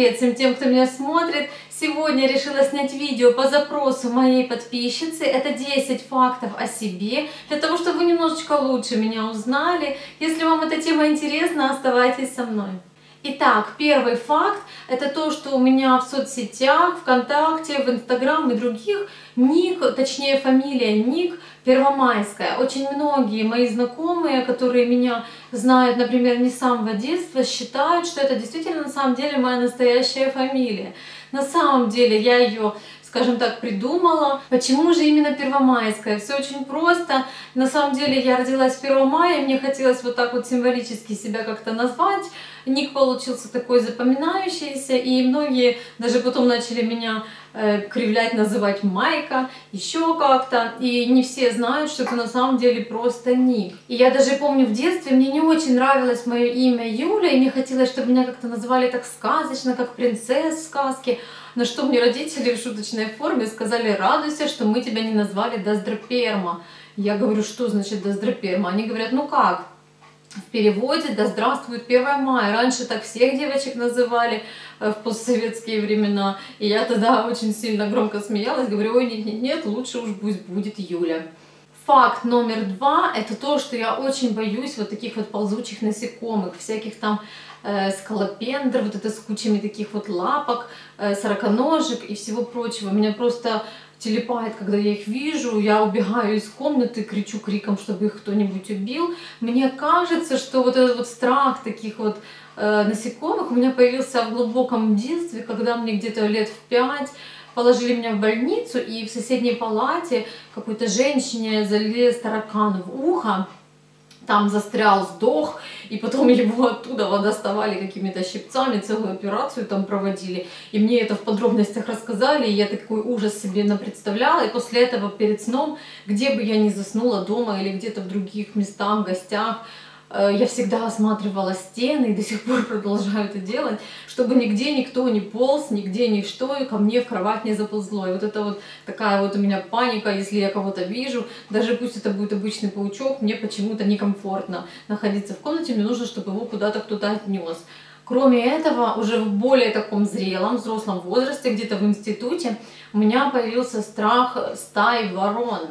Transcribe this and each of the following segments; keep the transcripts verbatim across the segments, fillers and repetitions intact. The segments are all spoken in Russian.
привет всем тем, кто меня смотрит! Сегодня я решила снять видео по запросу моей подписчицы. Это десять фактов о себе, для того, чтобы вы немножечко лучше меня узнали. Если вам эта тема интересна, оставайтесь со мной. Итак, первый факт – это то, что у меня в соцсетях, ВКонтакте, в Инстаграм и других ник, точнее фамилия ник Первомайская. Очень многие мои знакомые, которые меня знают, например, не с самого детства, считают, что это действительно на самом деле моя настоящая фамилия. На самом деле я ее, скажем так, придумала. Почему же именно Первомайская? Все очень просто. На самом деле я родилась первого мая, мне хотелось вот так вот символически себя как-то назвать. Ник получился такой запоминающийся, и многие даже потом начали меня э, кривлять, называть Майка, еще как-то. И не все знают, что это на самом деле просто ник. И я даже помню в детстве, мне не очень нравилось мое имя Юля, и мне хотелось, чтобы меня как-то назвали так сказочно, как принцесс в сказке. На что мне родители в шуточной форме сказали: радуйся, что мы тебя не назвали Даздраперма. Я говорю: что значит Даздраперма? Они говорят: ну как? В переводе «Да здравствует первое мая». Раньше так всех девочек называли в постсоветские времена. И я тогда очень сильно громко смеялась. Говорю: ой, нет-нет-нет, лучше уж пусть будет Юля. Факт номер два – это то, что я очень боюсь вот таких вот ползучих насекомых, всяких там э, скалопендр, вот это с кучами таких вот лапок, э, сороконожек и всего прочего. Меня просто телепает, когда я их вижу, я убегаю из комнаты, кричу криком, чтобы их кто-нибудь убил. Мне кажется, что вот этот вот страх таких вот э, насекомых у меня появился в глубоком детстве, когда мне где-то лет в пять положили меня в больницу, и в соседней палате какой-то женщине залез таракан в ухо, там застрял, сдох, и потом его оттуда доставали какими-то щипцами, целую операцию там проводили. И мне это в подробностях рассказали, и я такой ужас себе напредставляла. И после этого перед сном, где бы я ни заснула, дома или где-то в других местах, в гостях, я всегда осматривала стены и до сих пор продолжаю это делать, чтобы нигде никто не полз, нигде ничто ко мне в кровать не заползло. И вот это вот такая вот у меня паника, если я кого-то вижу, даже пусть это будет обычный паучок, мне почему-то некомфортно находиться в комнате, мне нужно, чтобы его куда-то кто-то отнес. Кроме этого, уже в более таком зрелом, взрослом возрасте, где-то в институте, у меня появился страх стаи ворон.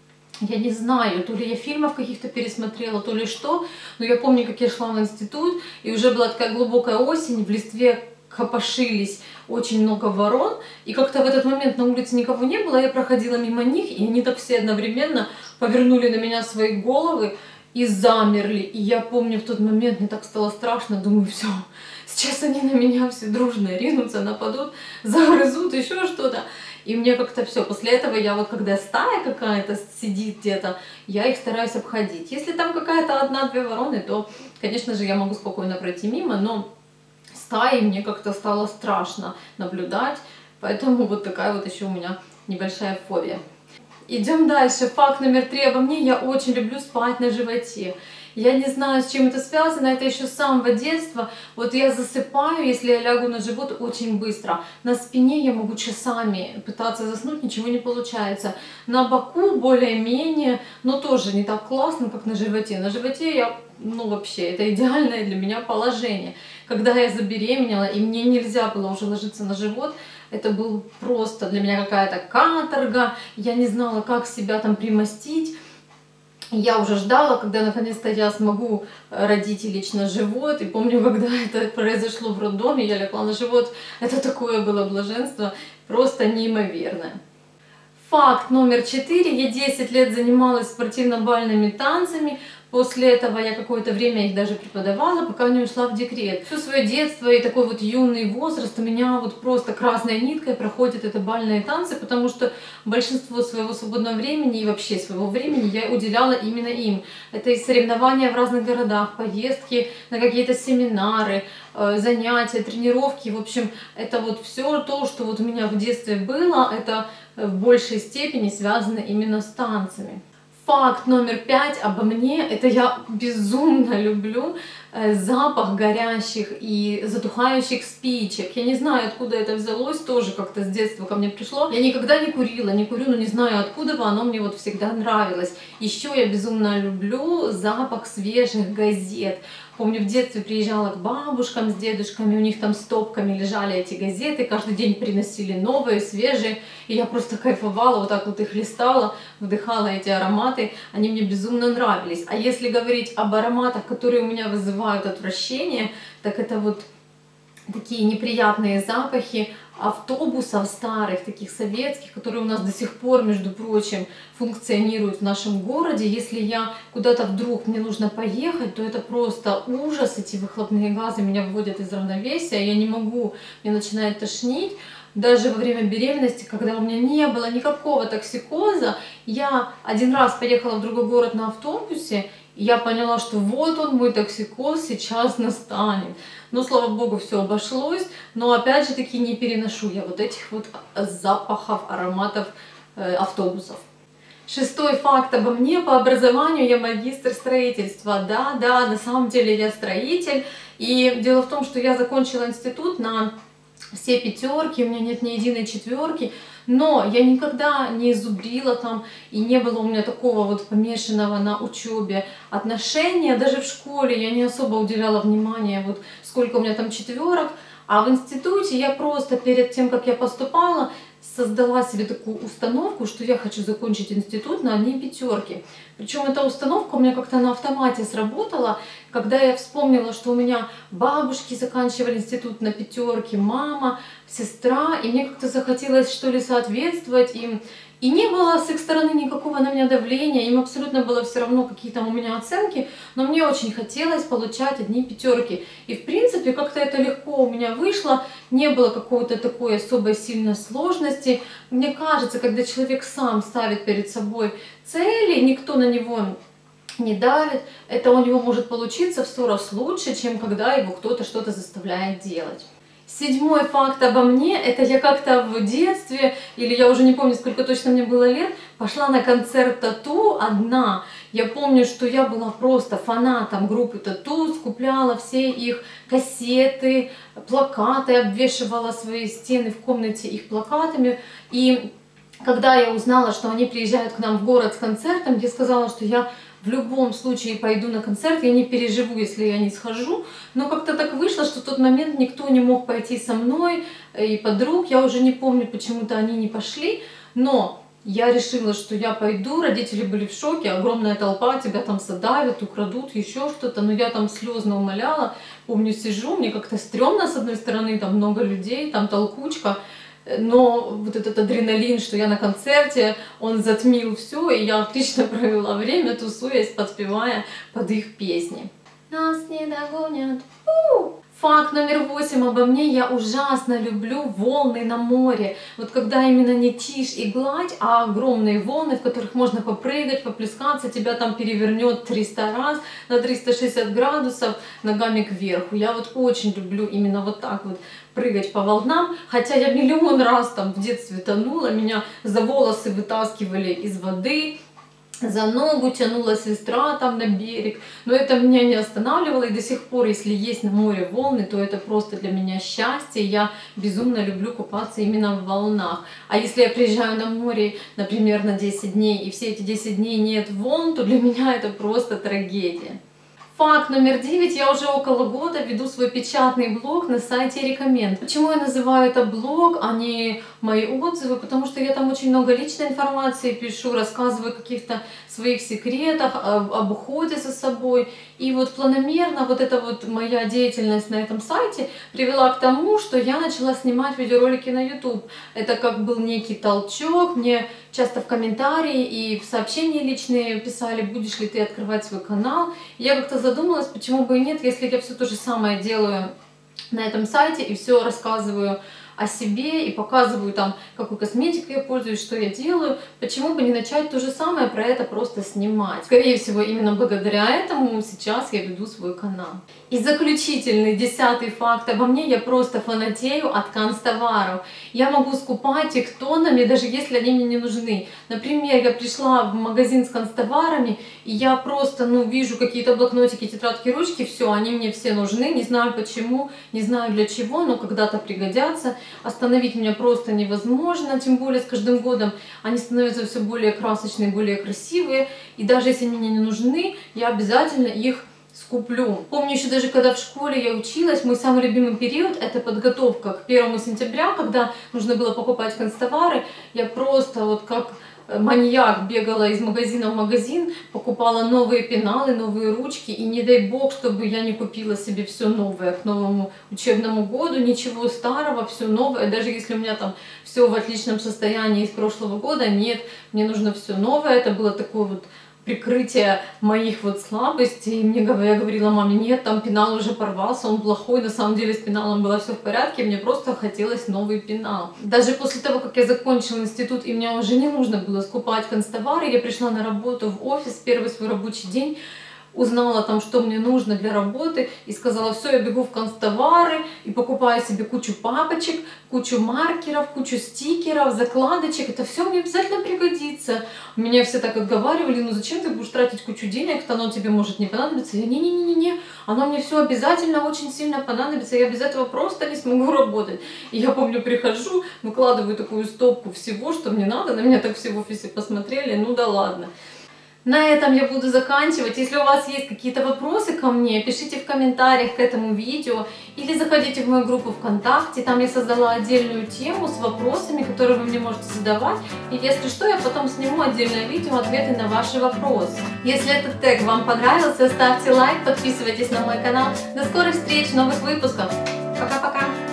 Я не знаю, то ли я фильмов каких-то пересмотрела, то ли что, но я помню, как я шла в институт, и уже была такая глубокая осень, в листве копошились очень много ворон, и как-то в этот момент на улице никого не было, я проходила мимо них, и они так все одновременно повернули на меня свои головы и замерли. И я помню, в тот момент мне так стало страшно, думаю: все, сейчас они на меня все дружно ринутся, нападут, загрызут, еще что-то. И мне как-то все, после этого я вот, когда стая какая-то сидит где-то, я их стараюсь обходить. Если там какая-то одна-две вороны, то, конечно же, я могу спокойно пройти мимо, но стаи мне как-то стало страшно наблюдать, поэтому вот такая вот еще у меня небольшая фобия. Идем дальше. Факт номер три обо мне: я очень люблю спать на животе. Я не знаю, с чем это связано, это еще с самого детства. Вот я засыпаю, если я лягу на живот, очень быстро. На спине я могу часами пытаться заснуть, ничего не получается. На боку более-менее, но тоже не так классно, как на животе. На животе я, ну вообще, это идеальное для меня положение. Когда я забеременела, и мне нельзя было уже ложиться на живот, это был просто для меня какая-то каторга. Я не знала, как себя там примостить. Я уже ждала, когда наконец-то я смогу родить и лечь на живот. И помню, когда это произошло в роддоме, я легла на живот. Это такое было блаженство, просто неимоверное. Факт номер четыре. Я десять лет занималась спортивно-бальными танцами. После этого я какое-то время их даже преподавала, пока не ушла в декрет. Все свое детство и такой вот юный возраст у меня вот просто красной ниткой проходят это бальные танцы, потому что большинство своего свободного времени и вообще своего времени я уделяла именно им. Это и соревнования в разных городах, поездки на какие-то семинары, занятия, тренировки. В общем, это вот все то, что вот у меня в детстве было, это в большей степени связано именно с танцами. Факт номер пять обо мне: это я безумно люблю э, запах горящих и затухающих спичек. Я не знаю, откуда это взялось, тоже как-то с детства ко мне пришло. Я никогда не курила, не курю, но не знаю откуда, оно мне вот всегда нравилось. Еще я безумно люблю запах свежих газет. Помню, в детстве приезжала к бабушкам с дедушками, у них там стопками лежали эти газеты, каждый день приносили новые, свежие, и я просто кайфовала, вот так вот их листала, вдыхала эти ароматы, они мне безумно нравились. А если говорить об ароматах, которые у меня вызывают отвращение, так это вот такие неприятные запахи автобусов старых, таких советских, которые у нас до сих пор, между прочим, функционируют в нашем городе. Если я куда-то вдруг мне нужно поехать, то это просто ужас. Эти выхлопные газы меня выводят из равновесия, я не могу, мне начинает тошнить. Даже во время беременности, когда у меня не было никакого токсикоза, я один раз поехала в другой город на автобусе, и я поняла, что вот он, мой токсикоз, сейчас настанет. Но, слава богу, все обошлось. Но, опять же таки, не переношу я вот этих вот запахов, ароматов э, автобусов. Шестой факт обо мне. По образованию я магистр строительства. Да, да, на самом деле я строитель. И дело в том, что я закончила институт на все пятерки, у меня нет ни единой четверки. Но я никогда не зубрила там, и не было у меня такого вот помешанного на учебе отношения. Даже в школе я не особо уделяла внимания, вот сколько у меня там четверок. А в институте я просто перед тем, как я поступала, создала себе такую установку, что я хочу закончить институт на одни пятерки. Причем эта установка у меня как-то на автомате сработала, когда я вспомнила, что у меня бабушки заканчивали институт на пятерке, мама, сестра, и мне как-то захотелось, что ли, соответствовать им. И не было с их стороны никакого на меня давления, им абсолютно было все равно, какие там у меня оценки, но мне очень хотелось получать одни пятерки. И в принципе как-то это легко у меня вышло, не было какой-то такой особой сильной сложности. Мне кажется, когда человек сам ставит перед собой цели, никто на него не давит, это у него может получиться в сто раз лучше, чем когда его кто-то что-то заставляет делать. Седьмой факт обо мне, это я как-то в детстве, или я уже не помню, сколько точно мне было лет, пошла на концерт Тату одна. Я помню, что я была просто фанатом группы Тату, скупляла все их кассеты, плакаты, обвешивала свои стены в комнате их плакатами. И когда я узнала, что они приезжают к нам в город с концертом, я сказала, что я в любом случае пойду на концерт, я не переживу, если я не схожу. Но как-то так вышло, что в тот момент никто не мог пойти со мной, и подруг, я уже не помню, почему-то они не пошли. Но я решила, что я пойду, родители были в шоке, огромная толпа, тебя там задавят, украдут, еще что-то. Но я там слезно умоляла, помню, сижу, мне как-то стрёмно с одной стороны, там много людей, там толкучка. Но вот этот адреналин, что я на концерте, он затмил все, и я отлично провела время, тусуясь, подпевая под их песни. Нас не догонят. У! Факт номер восемь обо мне. Я ужасно люблю волны на море. Вот когда именно не тишь и гладь, а огромные волны, в которых можно попрыгать, поплескаться, тебя там перевернет триста раз на триста шестьдесят градусов ногами кверху. Я вот очень люблю именно вот так вот прыгать по волнам. Хотя я миллион раз там в детстве тонула, меня за волосы вытаскивали из воды, за ногу тянула сестра там на берег, но это меня не останавливало, и до сих пор, если есть на море волны, то это просто для меня счастье, я безумно люблю купаться именно в волнах. А если я приезжаю на море, например, на десять дней, и все эти десять дней нет волн, то для меня это просто трагедия. Факт номер девять. Я уже около года веду свой печатный блог на сайте Рекоменд. Почему я называю это блог, а не мои отзывы? Потому что я там очень много личной информации пишу, рассказываю о каких-то своих секретах, об, об уходе за собой. И вот планомерно вот эта вот моя деятельность на этом сайте привела к тому, что я начала снимать видеоролики на YouTube. Это как был некий толчок. Мне часто в комментарии и в сообщения личные писали, будешь ли ты открывать свой канал. Я как-то задумалась, почему бы и нет, если я все то же самое делаю на этом сайте и все рассказываю о себе и показываю там, какой косметикой я пользуюсь, что я делаю. Почему бы не начать то же самое, про это просто снимать? Скорее всего, именно благодаря этому сейчас я веду свой канал. И заключительный, десятый факт обо мне: я просто фанатею от канцтоваров. Я могу скупать их тоннами, даже если они мне не нужны. Например, я пришла в магазин с канцтоварами, и я просто, ну, вижу какие-то блокнотики, тетрадки, ручки, все, они мне все нужны, не знаю почему, не знаю для чего, но когда-то пригодятся. Остановить меня просто невозможно, тем более с каждым годом они становятся все более красочные, более красивые, и даже если они мне не нужны, я обязательно их скуплю. Помню еще даже, когда в школе я училась, мой самый любимый период — это подготовка к первому сентября, когда нужно было покупать канцтовары. Я просто вот как маньяк бегала из магазина в магазин, покупала новые пеналы, новые ручки, и не дай бог, чтобы я не купила себе все новое к новому учебному году, ничего старого, все новое, даже если у меня там все в отличном состоянии из прошлого года, нет, мне нужно все новое. Это было такое вот прикрытие моих вот слабостей. И мне я говорила маме: нет, там пенал уже порвался, он плохой. На самом деле с пеналом было все в порядке, мне просто хотелось новый пенал. Даже после того, как я закончила институт и мне уже не нужно было скупать канцтовары, я пришла на работу в офис, первый свой рабочий день, узнала там, что мне нужно для работы, и сказала: все, я бегу в канцтовары и покупаю себе кучу папочек, кучу маркеров, кучу стикеров, закладочек. Это все мне обязательно пригодится. Меня все так отговаривали: ну зачем ты будешь тратить кучу денег, то оно тебе может не понадобиться. Я: не-не-не-не, оно мне все обязательно очень сильно понадобится, я без этого просто не смогу работать. И я помню, прихожу, выкладываю такую стопку всего, что мне надо, на меня так все в офисе посмотрели, ну да ладно. На этом я буду заканчивать. Если у вас есть какие-то вопросы ко мне, пишите в комментариях к этому видео или заходите в мою группу ВКонтакте. Там я создала отдельную тему с вопросами, которые вы мне можете задавать. И если что, я потом сниму отдельное видео, ответы на ваши вопросы. Если этот тег вам понравился, ставьте лайк, подписывайтесь на мой канал. До скорых встреч, новых выпусков. Пока-пока!